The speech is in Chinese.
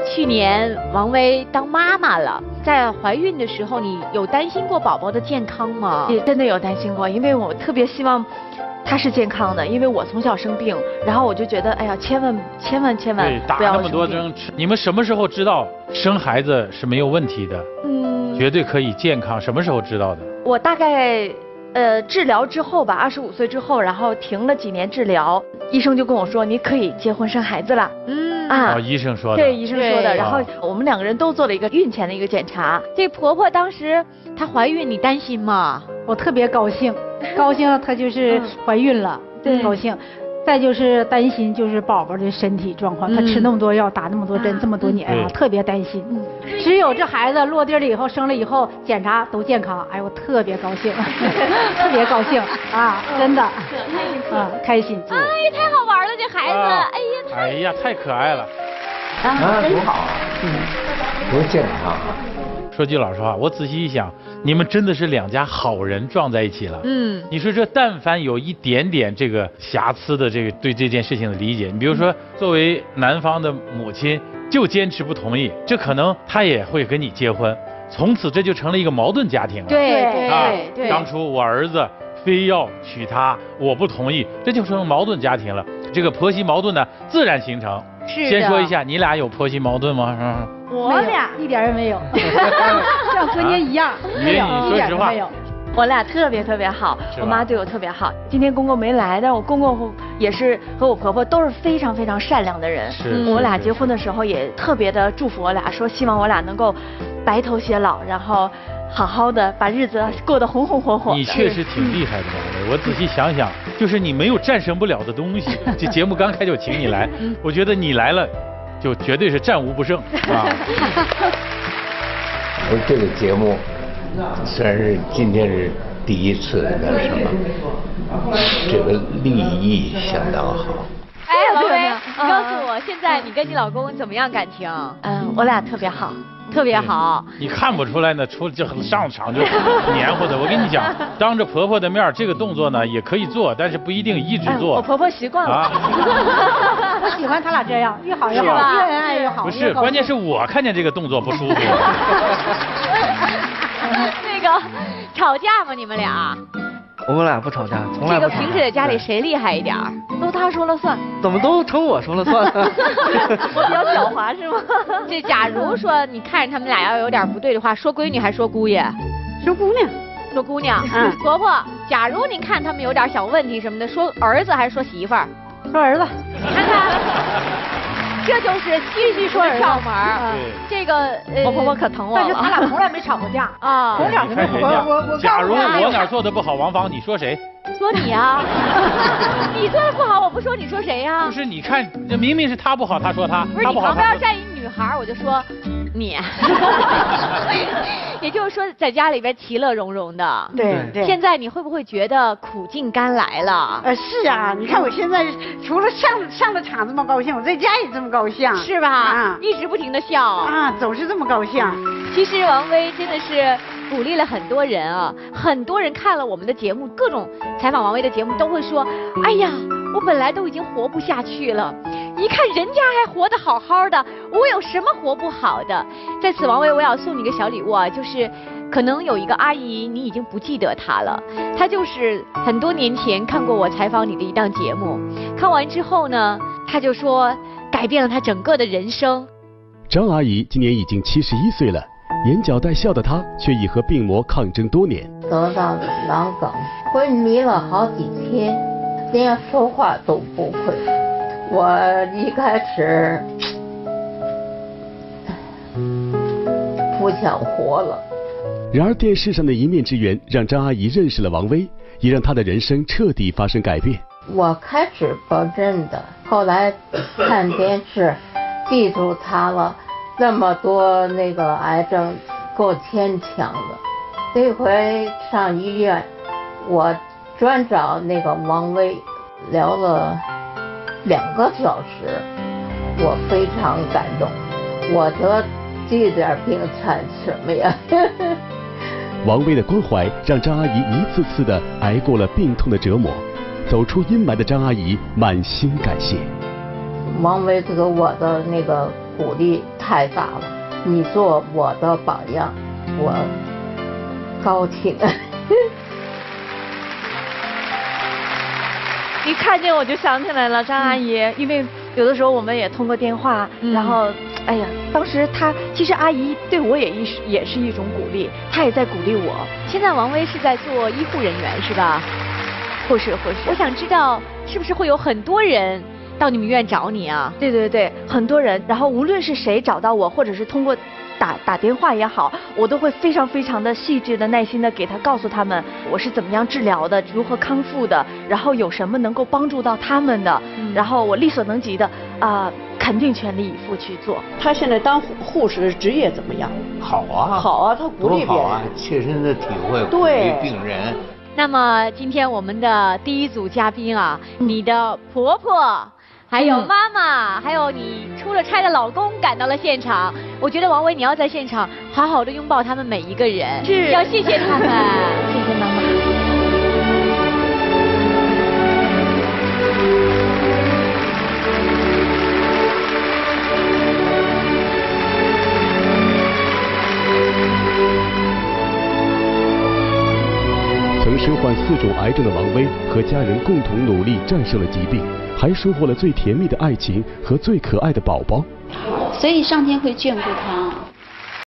去年王薇当妈妈了，在怀孕的时候，你有担心过宝宝的健康吗？ 也真的有担心过，因为我特别希望他是健康的，因为我从小生病，然后我就觉得，哎呀，千万对，打不要那么多针，你们什么时候知道生孩子是没有问题的？绝对可以健康，什么时候知道的？ 我大概治疗之后吧，25岁之后，然后停了几年治疗，医生就跟我说，你可以结婚生孩子了。 医生说的。 对，医生说的。 对然后我们2个人都做了一个孕前的一个检查。 这婆婆当时她怀孕，你担心吗？ 我特别高兴，高兴她就是怀孕了， 对高兴。再就是担心就是宝宝的身体状况，她吃那么多药，打那么多针，这么多年啊，特别担心。只有这孩子落地了以后，生了以后检查都健康，哎，我特别高兴，特别高兴啊，真的，开心。 哎呀，太好玩了，这孩子， 哎呀，太可爱了。 多好啊，多健康啊。 说句老实话，我仔细一想，你们真的是2家好人撞在一起了。你说这但凡有一点点这个瑕疵的这个对这件事情的理解，你比如说作为男方的母亲就坚持不同意，这可能他也会跟你结婚，从此这就成了一个矛盾家庭了。 对， 当初我儿子非要娶她，我不同意，这就成了矛盾家庭了。这个婆媳矛盾呢自然形成。 是的。 先说一下，你俩有婆媳矛盾吗？ 我俩一点也没有，像昨天一样， 没有，你说实话。 我俩特别好，我妈对我特别好。今天公公没来，但是我公公也是和我婆婆都是非常善良的人。我俩结婚的时候也特别的祝福我俩，说希望我俩能够白头偕老，然后好好的把日子过得红红火火的。 你确实挺厉害的，我仔细想想，就是你没有战胜不了的东西。这节目刚开就请你来，我觉得你来了，就绝对是战无不胜啊。 这个节目虽然是今天是第1次，但是什么，这个立意相当好。 哎，王薇，你告诉我，现在你跟你老公怎么样感情？ 我俩特别好。 特别好， 你看不出来呢，就上场就黏糊的。我跟你讲，当着婆婆的面，这个动作呢也可以做，但是不一定一直做。 我婆婆习惯了。 我喜欢他俩这样，越好越好，越恩爱越好。 不是，关键是我看见这个动作不舒服。 那个吵架吗？你们俩？ 我们俩不吵架，从来不吵架。 这个平时在家里谁厉害一点？ 都他说了算。 怎么都成我说了算？ 我比较狡猾是吗？ 这假如说你看着他们俩要有点不对的话，说闺女还说姑爷？ 说姑娘。 说姑娘。婆婆，假如你看他们有点小问题什么的，说儿子还是说媳妇儿？ 说儿子。 你看看。这就是继续说窍门儿。这个我婆婆可疼我了。 但是他俩从来没吵过架啊。 从小就没我假如我哪做的不好，王芳，你说谁？ 说你啊。你做的不好，我不说，你说谁呀？ 不是，你看，这明明是他不好，他说他。 不是，你旁边要站一女孩，我就说你。也就是说，在家里边其乐融融的。 对。 现在你会不会觉得苦尽甘来了？ 是啊，你看我现在除了上了场这么高兴，我在家也这么高兴， 是吧？一直不停的笑啊，总是这么高兴。 其实王薇真的是鼓励了很多人啊，很多人看了我们的节目，各种采访王薇的节目都会说，哎呀，我本来都已经活不下去了，一看人家还活得好好的，我有什么活不好的？在此，王薇，我要送你个小礼物啊，就是可能有一个阿姨你已经不记得她了，她就是很多年前看过我采访你的一档节目，看完之后呢，她就说改变了她整个的人生。 张阿姨今年已经71岁了，眼角带笑的她却已和病魔抗争多年。 得到狼梗，昏迷了好几天，连说话都不会。我一开始不想活了。 然而电视上的一面之缘让张阿姨认识了王薇，也让她的人生彻底发生改变。 我开始不认的，后来看电视记住他了，那么多那个癌症够牵强的。这回上医院，我专找那个王薇聊了2个小时，我非常感动。我得这点病惨什么呀？ 王薇的关怀让张阿姨一次次的挨过了病痛的折磨，走出阴霾的张阿姨满心感谢。 王薇给我的那个鼓励太大了，你做我的榜样，我高兴。 一看见我就想起来了，张阿姨，因为有的时候我们也通过电话，然后，哎呀，当时其实阿姨对我也是一种鼓励，她也在鼓励我。 现在王薇是在做医护人员是吧？ 护士。 我想知道是不是会有很多人到你们医院找你啊？ 对，很多人，然后无论是谁找到我，或者是通过打电话也好，我都会非常非常的细致的、耐心的告诉他们我是怎么样治疗的，如何康复的，然后有什么能够帮助到他们的，然后我力所能及的肯定全力以赴去做。 他现在当护士的职业怎么样？ 好啊， 他鼓励别人， 多好啊，切身的体会，鼓励病人。 那么今天我们的第一组嘉宾啊，你的婆婆。还有妈妈，还有你出了差的老公赶到了现场。我觉得王薇你要在现场好好的拥抱他们每一个人，要谢谢他们。 谢谢妈妈。 曾身患4种癌症的王薇和家人共同努力战胜了疾病，还收获了最甜蜜的爱情和最可爱的宝宝。 所以上天会眷顾他。